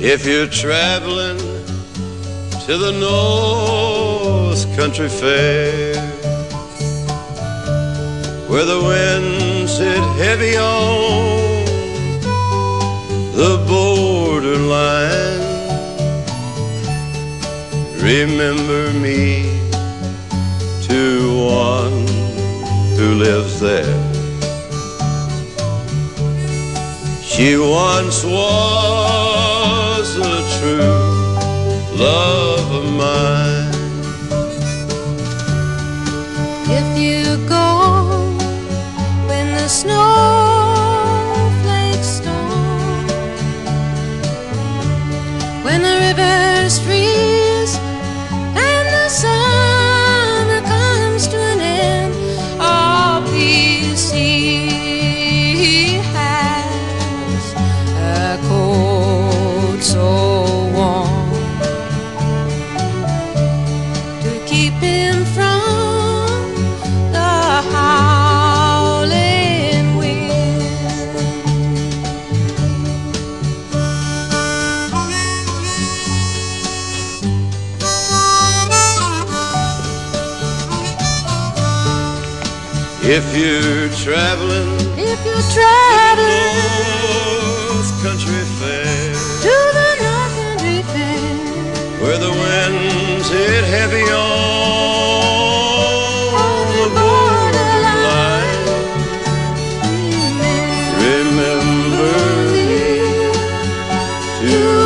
If you're traveling to the North Country Fair, where the winds hit heavy on the borderline, remember me to one who lives there. She once was a true love of mine. If you go when the snowflakes storm, when the rivers freeze and the summer comes to an end, all BC has a coat so warm to keep him from the howling wind. If you're traveling North Country Fair, to the North Country Fair, where the winds hit heavy on the borderline, remember me to